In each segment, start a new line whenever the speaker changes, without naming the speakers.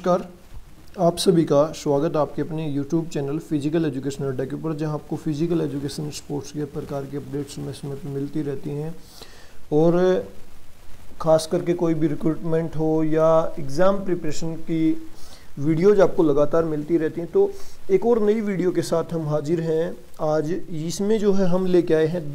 नमस्कार। आप सभी का स्वागत है आपके अपने YouTube चैनल फिजिकल एजुकेशन अड्डा के ऊपर, जहां आपको फिजिकल एजुकेशन स्पोर्ट्स के प्रकार की अपडेट्स समय पर मिलती रहती हैं। और ख़ास करके कोई भी रिक्रूटमेंट हो या एग्ज़ाम प्रिपरेशन की वीडियोज आपको लगातार मिलती रहती हैं। तो एक और नई वीडियो के साथ हम हाजिर हैं आज। इसमें जो है हम लेके आए हैं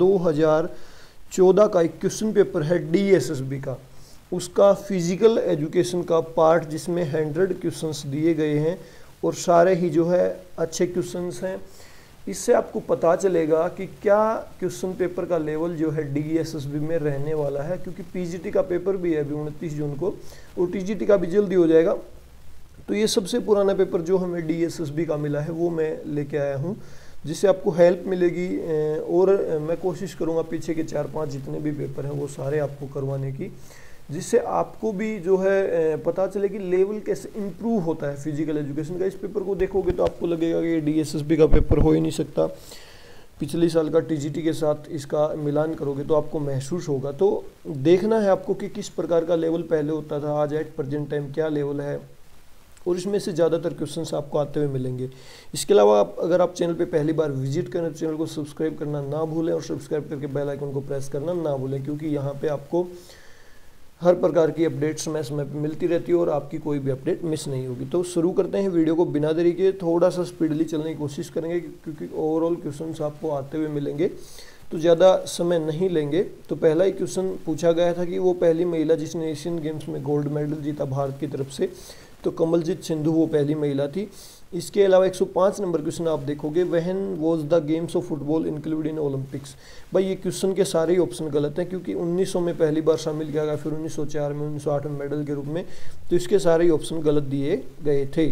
2014 का एक क्वेश्चन पेपर है DSSB का, उसका फिजिकल एजुकेशन का पार्ट जिसमें 100 क्वेश्चंस दिए गए हैं और सारे ही जो है अच्छे क्वेश्चंस हैं। इससे आपको पता चलेगा कि क्या क्वेश्चन पेपर का लेवल जो है DSSB में रहने वाला है, क्योंकि PGT का पेपर भी है अभी 29 जून को और TGT का भी जल्दी हो जाएगा। तो ये सबसे पुराना पेपर जो हमें DSSB का मिला है वो मैं लेके आया हूँ, जिससे आपको हेल्प मिलेगी। और मैं कोशिश करूँगा पीछे के 4-5 जितने भी पेपर हैं वो सारे आपको करवाने की, जिससे आपको भी जो है पता चले कि लेवल कैसे इम्प्रूव होता है फिजिकल एजुकेशन का। इस पेपर को देखोगे तो आपको लगेगा कि ये DSSB का पेपर हो ही नहीं सकता। पिछले साल का TGT के साथ इसका मिलान करोगे तो आपको महसूस होगा। तो देखना है आपको कि किस प्रकार का लेवल पहले होता था, आज एट प्रेजेंट टाइम क्या लेवल है, और इसमें से ज़्यादातर क्वेश्चंस आपको आते हुए मिलेंगे। इसके अलावा अगर आप चैनल पे पहली बार विजिट करें तो चैनल को सब्सक्राइब करना ना भूलें और सब्सक्राइब करके बेल आइकन को प्रेस करना ना भूलें, क्योंकि यहाँ पे आपको हर प्रकार की अपडेट समय समय पर मिलती रहती है और आपकी कोई भी अपडेट मिस नहीं होगी। तो शुरू करते हैं वीडियो को बिना देरी के। थोड़ा सा स्पीडली चलने की कोशिश करेंगे क्योंकि ओवरऑल क्वेश्चंस आपको आते हुए मिलेंगे, तो ज़्यादा समय नहीं लेंगे। तो पहला ही क्वेश्चन पूछा गया था कि वो पहली महिला जिसने एशियन गेम्स में गोल्ड मेडल जीता भारत की तरफ से, तो कमलजीत सिंधु वो पहली महिला थी। इसके अलावा 105 नंबर क्वेश्चन आप देखोगे, when was the games of football include in Olympics. भाई ये क्वेश्चन के सारे ही ऑप्शन गलत हैं, क्योंकि 1900 में पहली बार शामिल किया गया, फिर 1904 में, 1908 में मेडल के रूप में, तो इसके सारे ही ऑप्शन गलत दिए गए थे।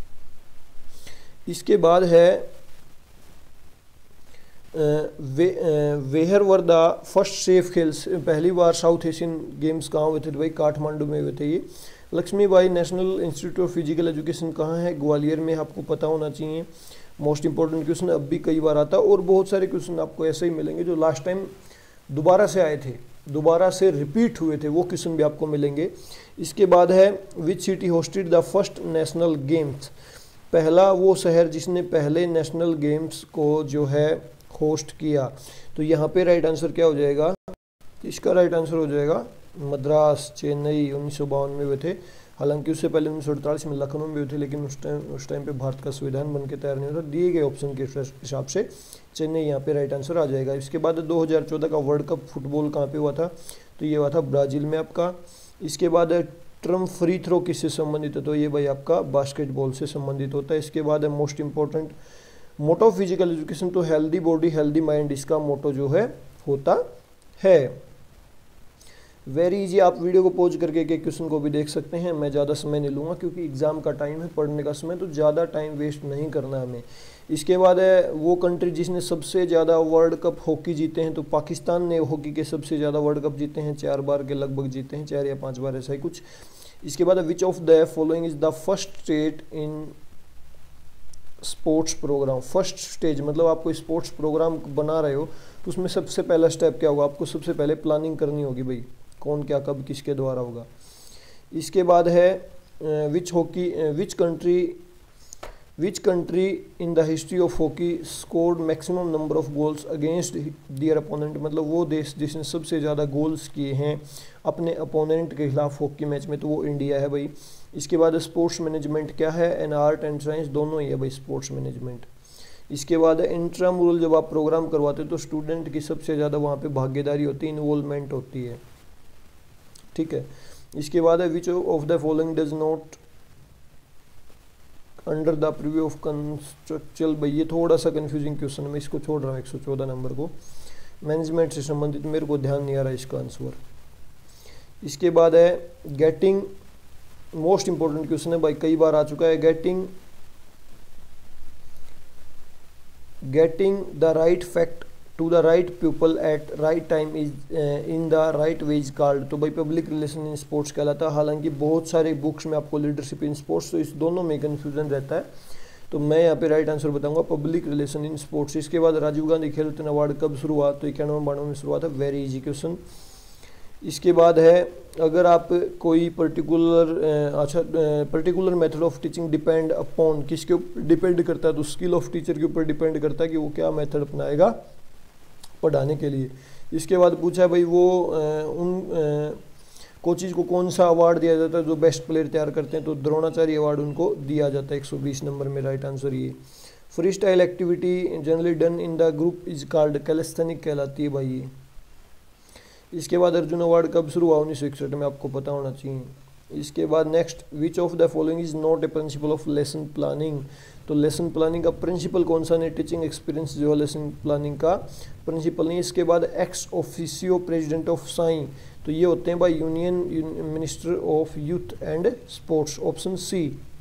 इसके बाद है where were the first SAF खेल्स, पहली बार साउथ एशियन गेम्स कहाँ हुए थे, तो भाई काठमांडू में हुए थे ये। Lakshmibai National Institute of Physical Education कहाँ है, ग्वालियर में, आपको पता होना चाहिए। मोस्ट इंपॉर्टेंट क्वेश्चन अब भी कई बार आता है, और बहुत सारे क्वेश्चन आपको ऐसे ही मिलेंगे जो लास्ट टाइम दोबारा से आए थे, दोबारा से रिपीट हुए थे, वो क्वेश्चन भी आपको मिलेंगे। इसके बाद है which city hosted the first National Games, पहला वो शहर जिसने पहले नेशनल गेम्स को जो है होस्ट किया। तो यहाँ पे राइट आंसर क्या हो जाएगा, इसका राइट आंसर हो जाएगा मद्रास, चेन्नई 1952 में हुए थे। हालांकि उससे पहले 1948 में लखनऊ में हुए थे, लेकिन उस टाइम पे भारत का संविधान बन के तैयार नहीं होता। दिए गए ऑप्शन के हिसाब से चेन्नई यहाँ पे राइट आंसर आ जाएगा। इसके बाद 2014 का वर्ल्ड कप फुटबॉल कहाँ पे हुआ था, तो ये हुआ था ब्राज़ील में आपका। इसके बाद ट्रम्प फ्री थ्रो किससे संबंधित है, तो ये भाई आपका बास्केटबॉल से संबंधित होता है। इसके बाद है most important motto physical education, तो हेल्दी बॉडी हेल्दी माइंड इसका मोटो जो है होता है। वेरी इजी, आप वीडियो को पॉज करके एक क्वेश्चन को भी देख सकते हैं। मैं ज़्यादा समय नहीं लूँगा क्योंकि एग्ज़ाम का टाइम है, पढ़ने का समय, तो ज़्यादा टाइम वेस्ट नहीं करना हमें। इसके बाद है वो कंट्री जिसने सबसे ज़्यादा वर्ल्ड कप हॉकी जीते हैं, तो पाकिस्तान ने हॉकी के सबसे ज़्यादा वर्ल्ड कप जीते हैं, 4 बार के लगभग जीते हैं, 4 या 5 बार ऐसा ही कुछ। इसके बाद which of the following is the first state in sports program. First stage मतलब आप कोई स्पोर्ट्स प्रोग्राम बना रहे हो तो उसमें सबसे पहला स्टेप क्या होगा, आपको सबसे पहले प्लानिंग करनी होगी भाई, कौन क्या कब किसके द्वारा होगा। इसके बाद है which country in the history of hockey scored maximum number of goals against their opponent, मतलब वो देश जिसने सबसे ज़्यादा गोल्स किए हैं अपने अपोनेंट के खिलाफ हॉकी मैच में, तो वो इंडिया है भाई। इसके बाद स्पोर्ट्स मैनेजमेंट क्या है, एन आर्ट एंड साइंस दोनों ही है भाई स्पोर्ट्स मैनेजमेंट। इसके बाद इंट्रामुरल जब आप प्रोग्राम करवाते हो तो स्टूडेंट की सबसे ज़्यादा वहाँ पे भागीदारी होती है, इन्वॉल्वमेंट होती है, ठीक है। इसके बाद है which of the following does not under the preview of constructual, भाई ये थोड़ा सा कंफ्यूजिंग क्वेश्चन, मैं इसको छोड़ रहा हूँ 114 नंबर को, मैनेजमेंट से संबंधित मेरे को ध्यान नहीं आ रहा इसका आंसर। इसके बाद है गेटिंग, मोस्ट इंपॉर्टेंट क्वेश्चन है भाई, कई बार आ चुका है, getting the right fact to the right people at right time is in the right way is called, तो भाई पब्लिक रिलेशन इन स्पोर्ट्स कहलाता है। हालांकि बहुत सारे बुक्स में आपको लीडरशिप इन स्पोर्ट्स, तो इस दोनों में कन्फ्यूजन रहता है, तो मैं यहाँ पे राइट आंसर बताऊंगा पब्लिक रिलेशन इन स्पोर्ट्स। इसके बाद राजीव गांधी खेल रत्न अवार्ड कब शुरू हुआ, तो 91-92 में शुरू हुआ था, वेरी इजी क्वेश्चन। इसके बाद है अगर आप कोई particular method of teaching depend upon, किसके ऊपर डिपेंड करता है, तो स्किल ऑफ टीचर के ऊपर डिपेंड करता है कि वो क्या मेथड अपनाएगा पढ़ाने के लिए। इसके बाद पूछा है भाई वो उन कोचिज को कौन सा अवार्ड दिया जाता है जो बेस्ट प्लेयर तैयार करते हैं, तो द्रोणाचार्य अवार्ड उनको दिया जाता है। 120 नंबर में राइट आंसर ये। Free style activity generally done in the group is called calisthenic कहलाती है भाई ये। इसके बाद अर्जुन अवार्ड कब शुरू हुआ, 1961 में, आपको पता होना चाहिए। इसके बाद next, which of the following is not a principle of lesson planning, तो लेसन प्लानिंग का प्रिंसिपल कौन सा नहीं, टीचिंग एक्सपीरियंस जो है लेसन प्लानिंग का प्रिंसिपल नहीं। इसके बाद ex officio president of SAI, तो ये होते हैं भाई union minister of youth and sports, option C.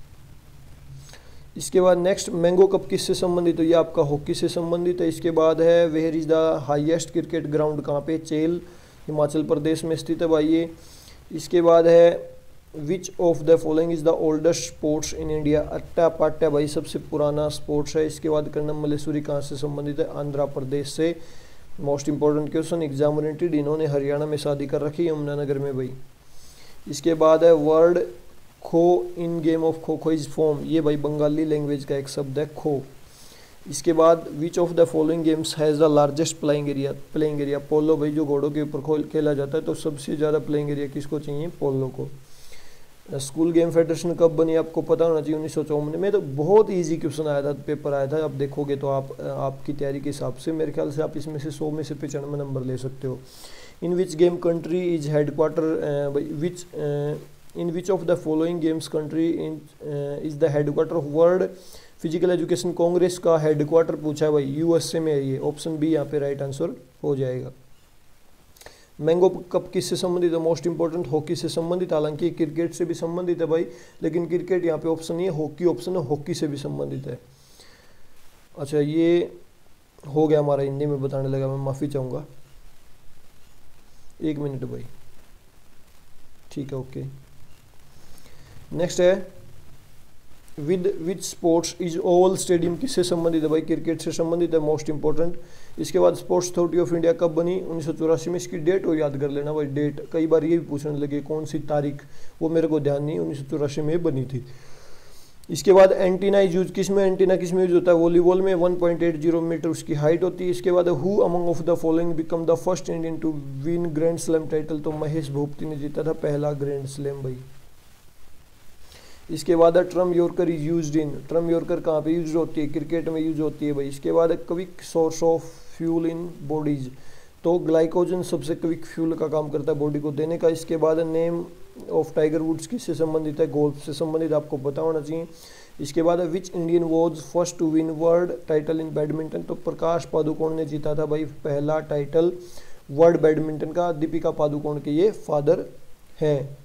इसके बाद नेक्स्ट, मैंगो कप किससे संबंधित, तो ये आपका हॉकी से संबंधित है। इसके बाद है where is the highest cricket ground, कहाँ पे, चेल, हिमाचल प्रदेश में स्थित है भाई ये। इसके बाद है which of the following is the oldest sports in India, Atta Patta भाई सबसे पुराना स्पोर्ट्स है। इसके बाद कर्णम मल्लेश्वरी कहाँ से संबंधित है, आंध्र प्रदेश से। Most important question, exam oriented, इन्होंने हरियाणा में शादी कर रखी है, यमुनानगर में भाई। इसके बाद है वर्ड खो इन game of kho kho is form, ये भाई बंगाली लैंग्वेज का एक शब्द है खो। इसके बाद which of the following games has the largest playing area, polo भाई जो घोड़ों के ऊपर खेला जाता है, तो सबसे ज़्यादा प्लेइंग एरिया किसको चाहिए, पोलो को। स्कूल गेम फेडरेशन कब बनी, आपको पता होना चाहिए, 1954 में। तो बहुत इजी क्वेश्चन आया था, पेपर आया था, आप देखोगे तो आपकी तैयारी के हिसाब से मेरे ख्याल से आप इसमें से 100 में से 95 नंबर ले सकते हो। In which game country is headquarter, in which of the following games country is the headquarter of world physical education congress का हेडक्वार्टर पूछा है भाई, यूएसए में है ये, ऑप्शन बी यहाँ पे राइट आंसर हो जाएगा। मैंगो कप किससे संबंधित है, मोस्ट इंपॉर्टेंट हॉकी से संबंधित, हालांकि क्रिकेट से भी संबंधित है भाई, लेकिन क्रिकेट यहाँ पे ऑप्शन नहीं है, हॉकी ऑप्शन है, हॉकी से भी संबंधित है। अच्छा ये हो गया हमारा, हिंदी में बताने लगा, मैं माफ़ी चाहूँगा, 1 मिनट भाई, ठीक है, ओके। नेक्स्ट है with which sports is oval stadium, किससे संबंधित है भाई, क्रिकेट से संबंधित है, मोस्ट इंपॉर्टेंट। इसके बाद स्पोर्ट्स अथॉरिटी ऑफ इंडिया कब बनी, 1984 में। इसकी डेट और याद कर लेना भाई, डेट कई बार ये भी पूछने लगे कौन सी तारीख, वो मेरे को ध्यान नहीं, 1984 में बनी थी। इसके बाद एंटीना इज यूज किस में, एंटीना किस में यूज होता है, वॉलीबॉल में, 1.80 मीटर उसकी हाइट होती है। इसके बाद who among of the following become the first Indian to win grand slam title, तो महेश भूपति ने जीता था पहला ग्रैंड स्लैम भाई। इसके बाद term yorker is used in, term yorker कहाँ पे यूज होती है, क्रिकेट में यूज होती है भाई। इसके बाद quick source of fuel in bodies, तो ग्लाइकोजन सबसे क्विक फ्यूल का काम करता है बॉडी को देने का। इसके बाद नेम ऑफ टाइगर वुड्स किससे संबंधित है, गोल्फ से संबंधित, आपको पता होना चाहिए। इसके बाद which Indian was first to win world title in badminton, तो प्रकाश पादुकोण ने जीता था भाई पहला टाइटल वर्ल्ड बैडमिंटन का, दीपिका पादुकोण के ये फादर हैं।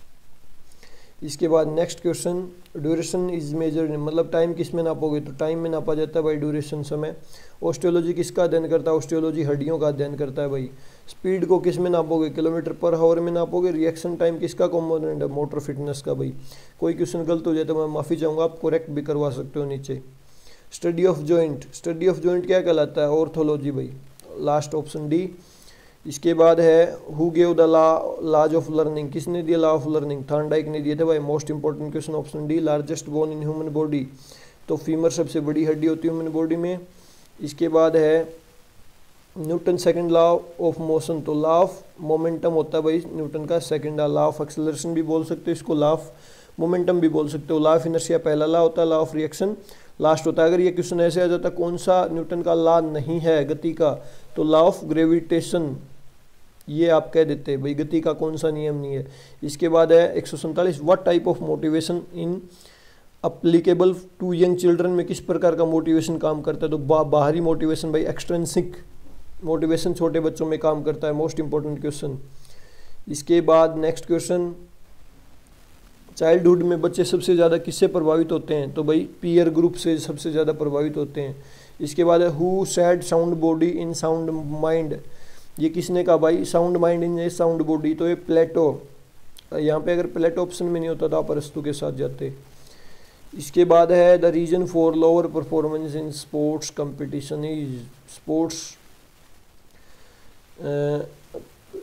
इसके बाद next question, duration is measured, मतलब टाइम किस में नापोगे, तो टाइम में नापा जाता है भाई ड्यूरेशन, समय। ऑस्टियोलॉजी किसका अध्ययन करता है, ऑस्टियोलॉजी हड्डियों का अध्ययन करता है भाई। स्पीड को किस में नापोगे, किलोमीटर पर हावर में नापोगे। रिएक्शन टाइम किसका कंपोनेंट है, मोटर फिटनेस का भाई। कोई क्वेश्चन गलत हो जाए तो मैं माफ़ी चाहूँगा, आप करेक्ट भी करवा सकते हो नीचे। Study of joint, study of joint क्या कहलाता है, ऑर्थोलॉजी भाई, लास्ट ऑप्शन डी। इसके बाद है who gave the laws of learning, किसने दिया लॉ ऑफ लर्निंग, थॉर्नडाइक ने दिए थे भाई। Most important question option D. Largest bone in human body, तो फीमर सबसे बड़ी हड्डी होती है ह्यूमन बॉडी में। इसके बाद है Newton second law of motion, तो लॉ ऑफ मोमेंटम होता है भाई न्यूटन का सेकंड लॉ ऑफ एक्सेलरेशन भी बोल सकते हो इसको, लॉ ऑफ मोमेंटम भी बोल सकते हो। लॉ ऑफ इनर्शिया पहला लॉ होता है, लॉ ऑफ रिएक्शन लास्ट होता है। अगर ये क्वेश्चन ऐसे आ जाता है कौन सा न्यूटन का लॉ नहीं है गति का, तो लॉ ऑफ ग्रेविटेशन, ये आप कह देते हैं भाई गति का कौन सा नियम नहीं है। इसके बाद है 147, what type of motivation in applicable to young children, में किस प्रकार का मोटिवेशन काम करता है, तो बाहरी मोटिवेशन भाई, एक्सट्रिंसिक मोटिवेशन छोटे बच्चों में काम करता है। Most important question. इसके बाद नेक्स्ट क्वेश्चन, चाइल्डहुड में बच्चे सबसे ज़्यादा किससे प्रभावित होते हैं, तो भाई पीयर ग्रुप से सबसे ज़्यादा प्रभावित होते हैं। इसके बाद है who said sound body in sound mind, ये किसने कहा भाई, sound mind in a sound body, तो ये प्लेटो। यहाँ पे अगर प्लेटो ऑप्शन में नहीं होता तो आप अरस्तु के साथ जाते। इसके बाद है the reason for lower performance in sports competition is, sports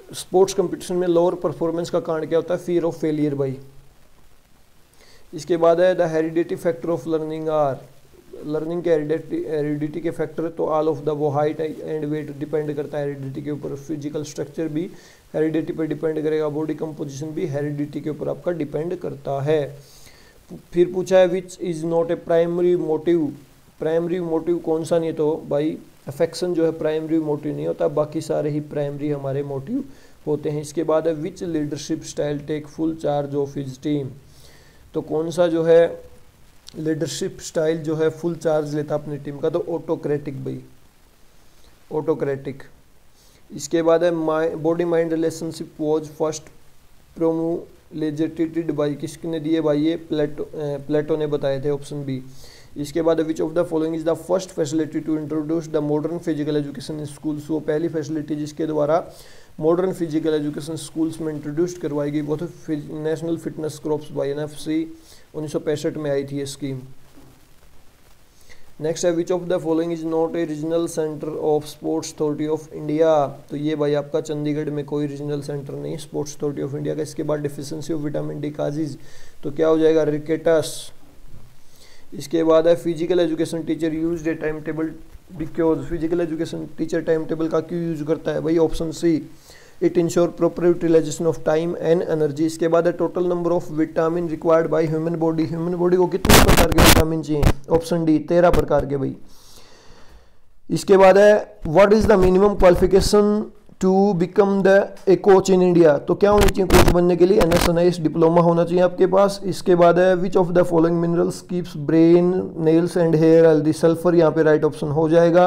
sports competition में लोअर परफॉर्मेंस का कारण क्या होता है? फियर ऑफ फेलियर भाई। इसके बाद है the heredity factor of learning are, learning के हेरिडिटी के फैक्टर, तो ऑल ऑफ द वो हाइट एंड वेट डिपेंड करता है हेरिडिटी के ऊपर, फिजिकल स्ट्रक्चर भी हेरिडिटी पर डिपेंड करेगा, बॉडी कंपोजिशन भी हेरिडिटी के ऊपर आपका डिपेंड करता है। फिर पूछा है which is not a primary motive, primary motive कौन सा नहीं? तो भाई अफेक्शन जो है प्राइमरी मोटिव नहीं होता, बाकी सारे ही प्राइमरी हमारे मोटिव होते हैं। इसके बाद है which leadership style take full charge of his team, तो कौन सा जो है लीडरशिप स्टाइल जो है फुल चार्ज लेता अपनी टीम का? तो ऑटोक्रेटिक भाई, ऑटोक्रेटिक। इसके बाद है body mind relationship was first promulgated by, किसने दिए भाई? ये प्लेटो ने बताए थे, ऑप्शन बी। इसके बाद which of the following is the first facility to introduce the modern physical education in schools, वो पहली फैसिलिटी जिसके द्वारा मॉडर्न फिजिकल एजुकेशन स्कूल्स में इंट्रोड्यूस करवाई गई वो तो national fitness corps by NFC 1965 में आई थी ये स्कीम। नेक्स्ट है which of the following is not a regional centre of sports authority of India, तो ये भाई आपका चंडीगढ़ में कोई रीजनल सेंटर नहीं है स्पोर्ट्स अथॉरिटी ऑफ इंडिया का। इसके बाद deficiency of vitamin D causes, तो क्या हो जाएगा? रिकेटस। इसके बाद है physical education teacher use a time table because, physical education teacher time table का क्यों यूज करता है भाई? Option C, it insure proper utilization of time and energy. इसके बाद है total number of vitamin required by human body, human body को कितने प्रकार के विटामिन चाहिए? ऑप्शन डी, 13 प्रकार के भाई। इसके बाद है what is the minimum qualification to become the a coach in India, तो क्या होनी चाहिए कोच बनने के लिए? NSNIS डिप्लोमा होना चाहिए आपके पास। इसके बाद है which of the following minerals keeps brain nails and hair healthy, sulphur यहाँ पे राइट ऑप्शन हो जाएगा।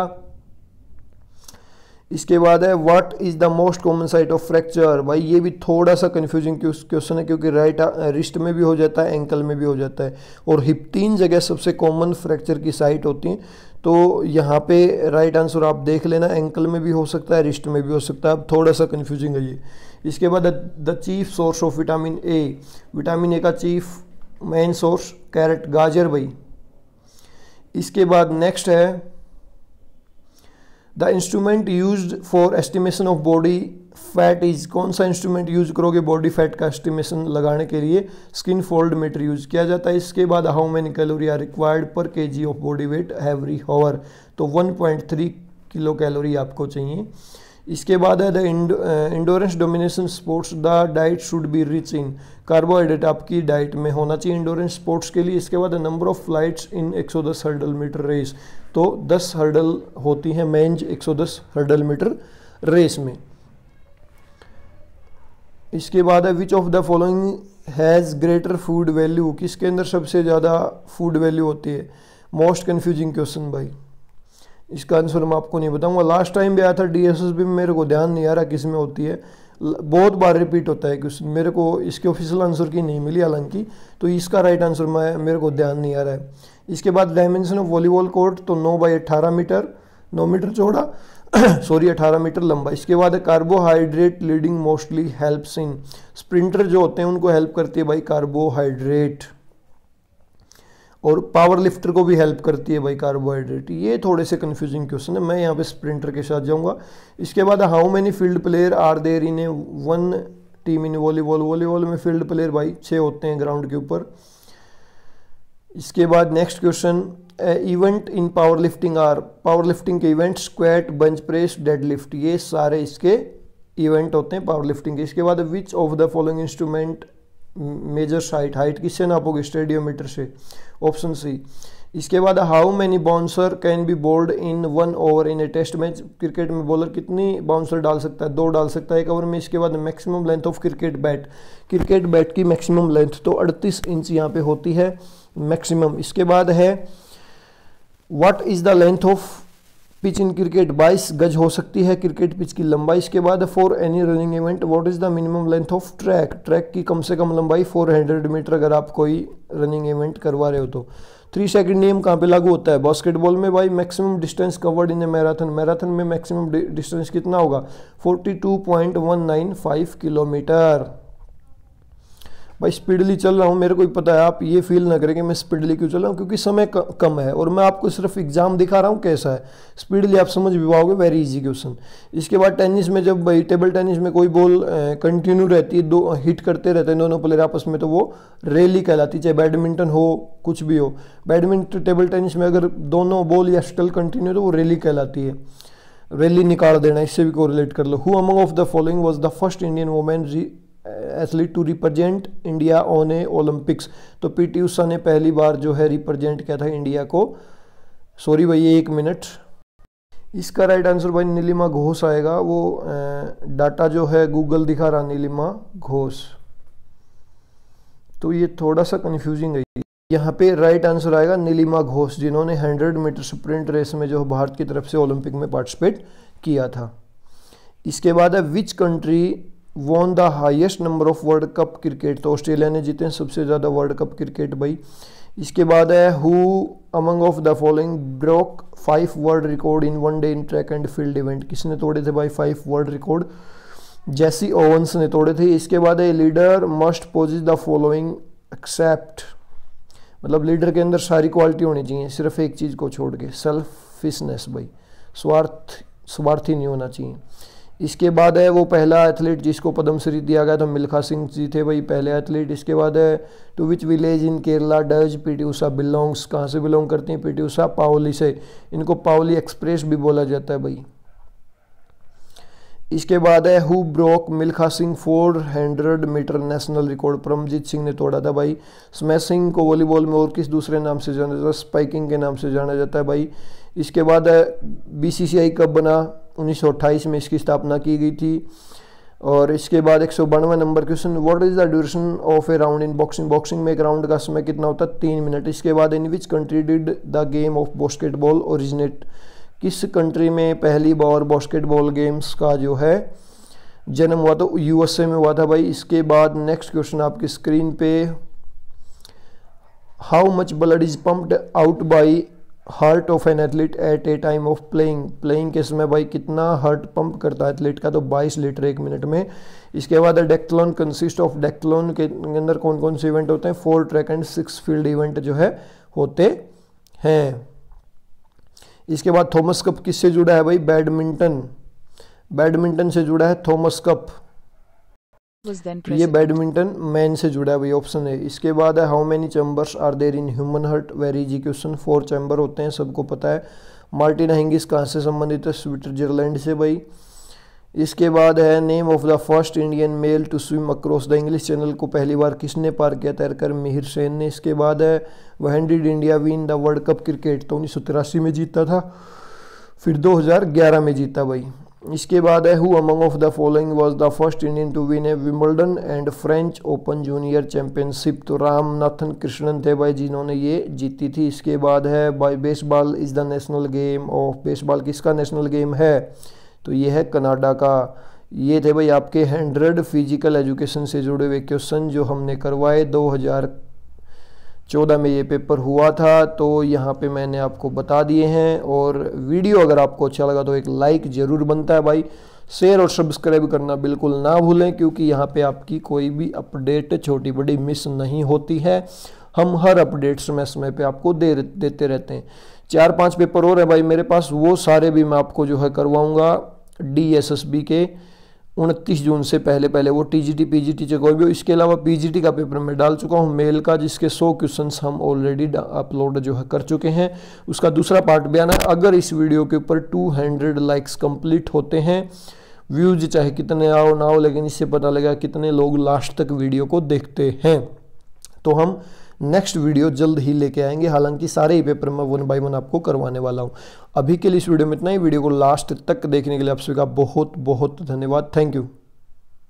इसके बाद है what is the most common site of fracture, भाई ये भी थोड़ा सा कंफ्यूजिंग क्वेश्चन है क्योंकि राइट रिस्ट में भी हो जाता है, एंकल में भी हो जाता है, और हिप, 3 जगह सबसे कॉमन फ्रैक्चर की साइट होती हैं। तो यहाँ पे राइट आंसर आप देख लेना, एंकल में भी हो सकता है, रिस्ट में भी हो सकता है, अब थोड़ा सा कंफ्यूजिंग है ये। इसके बाद the chief source of vitamin A, vitamin A का चीफ मेन सोर्स कैरेट, गाजर भाई। इसके बाद नेक्स्ट है the instrument used for estimation of body fat is, कौन सा इंस्ट्रूमेंट यूज करोगे बॉडी फैट का एस्टिमेशन लगाने के लिए? स्किन फोल्ड मीटर यूज किया जाता है। इसके बाद how many calorie are required per KG of body weight every hour, तो 1.3 किलो कैलोरी आपको चाहिए। इसके बाद है the endurance domination sports the diet should be rich in, carbohydrate आपकी डाइट में होना चाहिए इंडोरेंस स्पोर्ट्स के लिए। इसके बाद number of flights in 110 hurdle metre race, तो 10 हर्डल होती हैं मेंज 110 हर्डल मीटर रेस में। इसके बाद है which of the following has greater food value, किसके अंदर सबसे ज़्यादा फूड वैल्यू होती है? मोस्ट कन्फ्यूजिंग क्वेश्चन भाई, इसका आंसर मैं आपको नहीं बताऊंगा। लास्ट टाइम भी आया था DSS भी, मेरे को ध्यान नहीं आ रहा किस में होती है, बहुत बार रिपीट होता है क्वेश्चन, मेरे को इसके ऑफिशियल आंसर की नहीं मिली हालांकि, तो इसका राइट आंसर मेरे को ध्यान नहीं आ रहा है। इसके बाद डायमेंशन ऑफ वॉलीबॉल कोर्ट, तो 9x18 मीटर, 9 मीटर चौड़ा सॉरी 18 मीटर लंबा। इसके बाद carbohydrate leading mostly helps in, sprinter जो होते हैं उनको हेल्प करती है भाई कार्बोहाइड्रेट, और पावर लिफ्टर को भी हेल्प करती है भाई कार्बोहाइड्रेट। ये थोड़े से कंफ्यूजिंग क्वेश्चन है, मैं यहाँ पे स्प्रिंटर के साथ जाऊँगा। इसके बाद how many field player are there in a one team in volleyball, volleyball में फील्ड प्लेयर भाई 6 होते हैं ग्राउंड के ऊपर। इसके बाद next question event in power lifting are, power lifting के event squat, bench press, dead lift, ये सारे इसके इवेंट होते हैं पावर लिफ्टिंग के। इसके बाद which of the following instrument measures height, height किससे नापोगे? स्टेडियोमीटर से, ऑप्शन सी। इसके बाद how many bouncer can be bowled in 1 over in a test match, cricket में बॉलर कितनी बाउंसर डाल सकता है? 2 डाल सकता है 1 ओवर में। इसके बाद maximum length of cricket bat, cricket bat की मैक्सिमम लेंथ तो 38 इंच यहाँ पे होती है मैक्सिमम। इसके बाद है what is the length of pitch in cricket, 22 गज हो सकती है क्रिकेट पिच की लंबाई। इसके बाद for any running event what is the minimum length of track, track की कम से कम लंबाई 400 मीटर अगर आप कोई रनिंग इवेंट करवा रहे हो तो। 3 सेकंड नियम कहाँ पे लागू होता है? बास्केटबॉल में भाई maximum distance covered in a marathon, marathon में मैक्सिमम डिस्टेंस कितना होगा? 42.195 किलोमीटर। भाई स्पीडली चल रहा हूँ, मेरे को ही पता है, आप ये फील ना करें कि मैं स्पीडली क्यों चल रहा हूँ, क्योंकि समय कम है और मैं आपको सिर्फ एग्जाम दिखा रहा हूँ कैसा है। स्पीडली आप समझ भी पाओगे, वेरी इजी क्वेश्चन। इसके बाद टेनिस में, जब भाई टेबल टेनिस में कोई बॉल कंटिन्यू रहती है, दो हिट करते रहते हैं दोनों प्लेयर आपस में, तो वो रैली कहलाती है। चाहे बैडमिंटन हो, कुछ भी हो, बैडमिंटन टेबल टेनिस में अगर दोनों बॉल या शटल कंटिन्यू, तो वो रैली कहलाती है। रैली निकाल देना, इससे भी कोरिलेट कर लो। Who among of the following was the first Indian women athlete to represent India on a Olympics. तो पीटी उषा ने पहली बार जो है रिप्रेजेंट किया था इंडिया को। सॉरी भाई, 1 मिनट। इसका राइट आंसर भाई नीलिमा घोष आएगा। वो डाटा जो है गूगल दिखा रहा नीलिमा घोष, तो ये थोड़ा सा कंफ्यूजिंग है। यहाँ पे राइट आंसर आएगा नीलिमा घोष, जिन्होंने 100 मीटर स्प्रिंट रेस में जो भारत की तरफ से ओलंपिक में पार्टिसिपेट किया था। इसके बाद है which country won the highest number of world cup cricket. तो ऑस्ट्रेलिया ने जीते हैं सबसे ज़्यादा वर्ल्ड कप क्रिकेट भाई। इसके बाद है who among of the following broke 5 world record in one day in track and field event. किसने तोड़े थे भाई 5 वर्ल्ड रिकॉर्ड? जेसी ओवंस ने तोड़े थे। इसके बाद है leader must possess the following except, मतलब लीडर के अंदर सारी क्वालिटी होनी चाहिए, सिर्फ एक चीज़ को छोड़ के, सेल्फिशनेस भाई, स्वार्थी नहीं होना चाहिए। इसके बाद है वो पहला एथलीट जिसको पद्मश्री दिया गया था, मिल्खा सिंह जी थे भाई पहले एथलीट। इसके बाद है to which village in Kerala does PT Usha belongs. कहाँ से बिलोंग करती हैं पीटी उषा? पाओली से। इनको पाओली एक्सप्रेस भी बोला जाता है भाई। इसके बाद है who broke Milkha Singh 400 metre national record. Paramjit Singh ने तोड़ा था भाई। स्मैशिंग को वॉलीबॉल में और किस दूसरे नाम से जाना जाता है? स्पाइकिंग के नाम से जाना जाता है भाई। इसके बाद है बीसीसीआई कब बना? 1928 में इसकी स्थापना की गई थी। और इसके बाद 192 number question, what is the duration of a round in boxing. Boxing में एक राउंड का समय कितना होता है? 3 मिनट। इसके बाद in which country did the game of basketball originate. किस कंट्री में पहली बार बास्केटबॉल गेम्स का जो है जन्म हुआ? तो यूएसए में हुआ था भाई। इसके बाद नेक्स्ट क्वेश्चन आपकी स्क्रीन पे, how much blood is pumped out by heart of an athlete at a time of playing के समय भाई कितना हार्ट पंप करता है एथलीट का? तो 22 लीटर 1 मिनट में। इसके बाद डेक्थलॉन कंसिस्ट ऑफ, डेक्थलॉन के अंदर कौन कौन से इवेंट होते हैं? 4 ट्रैक एंड 6 फील्ड इवेंट जो है होते हैं। इसके बाद थॉमस कप किससे जुड़ा है भाई? बैडमिंटन से जुड़ा है थॉमस कप। ये बैडमिंटन मैन से जुड़ा है भाई, ऑप्शन है। इसके बाद है how many chambers are there in human heart. Very easy question, 4 chamber होते हैं, सबको पता है। मार्टिना हिंगिस कहाँ से संबंधित है? स्विट्जरलैंड से भाई। इसके बाद है name of the first Indian male to swim across the English Channel को पहली बार किसने पार किया? तैरकर मिहिर सेन ने। इसके बाद है when did India win the World cup cricket. तो 1983 में जीता था, फिर 2011 में जीता भाई। इसके बाद है who among of the following was the first Indian to win a Wimbledon and French Open junior championship. तो रामनाथन कृष्णन थे भाई जिन्होंने ये जीती थी। इसके बाद है by baseball is the national game of, baseball किसका नेशनल गेम है? तो ये है कनाडा का। ये थे भाई आपके 100 फिजिकल एजुकेशन से जुड़े हुए क्वेश्चन जो हमने करवाए। 2014 में ये पेपर हुआ था, तो यहाँ पे मैंने आपको बता दिए हैं। और वीडियो अगर आपको अच्छा लगा तो एक लाइक ज़रूर बनता है भाई। शेयर और सब्सक्राइब करना बिल्कुल ना भूलें, क्योंकि यहाँ पे आपकी कोई भी अपडेट छोटी बड़ी मिस नहीं होती है। हम हर अपडेट समय पे आपको देते रहते हैं। 4-5 पेपर और है भाई मेरे पास, वो सारे भी मैं आपको जो है करवाऊँगा DSSB के 29 जून से पहले वो TGT PGT चाहे कोई भी हो। इसके अलावा PGT का पेपर मैं डाल चुका हूँ मेल का, जिसके 100 क्वेश्चंस हम ऑलरेडी अपलोड जो है कर चुके हैं। उसका दूसरा पार्ट भी आना है। अगर इस वीडियो के ऊपर 200 लाइक्स कंप्लीट होते हैं, व्यूज चाहे कितने आओ ना हो, लेकिन इससे पता लगा कितने लोग लास्ट तक वीडियो को देखते हैं, तो हम नेक्स्ट वीडियो जल्द ही लेके आएंगे। हालांकि सारे ही पेपर मैं 1 बाय 1 आपको करवाने वाला हूं। अभी के लिए इस वीडियो में इतना ही। वीडियो को लास्ट तक देखने के लिए आप सभी का बहुत बहुत धन्यवाद। Thank you.